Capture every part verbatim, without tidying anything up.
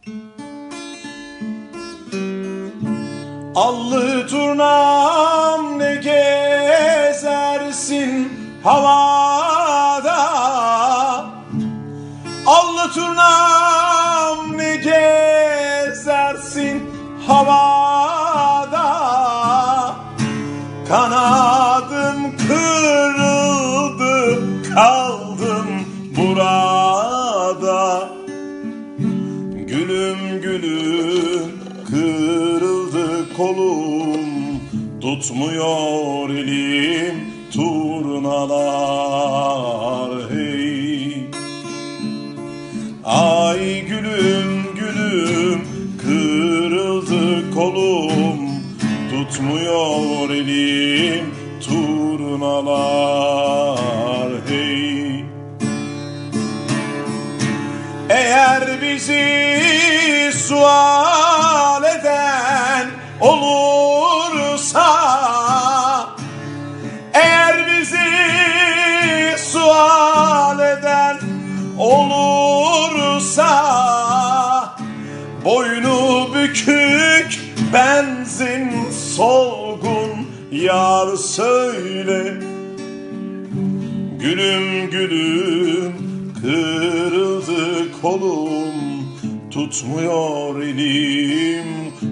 Allı turnam ne gezersin havada, allı turnam ne gezersin havada. Kanadım kırıldı, kaldım burada. Gülüm gülüm kırıldı kolum, tutmuyor elim turnalar hey. Ay gülüm gülüm kırıldı kolum, tutmuyor elim turnalar hey. Eğer bizi sual eden olursa, eğer bizi sual eden olursa, boynu bükük benzin solgun yar söyle. Gülüm gülüm kırıldı kolum, tutmuyor elim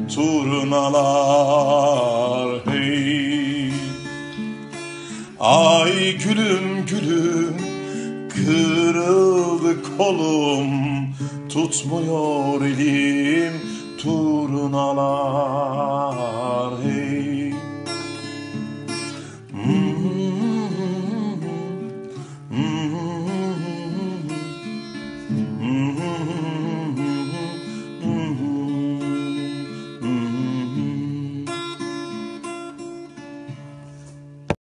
turnalar hey. Ay gülüm gülüm kırıldı kolum, tutmuyor elim turnalar hey.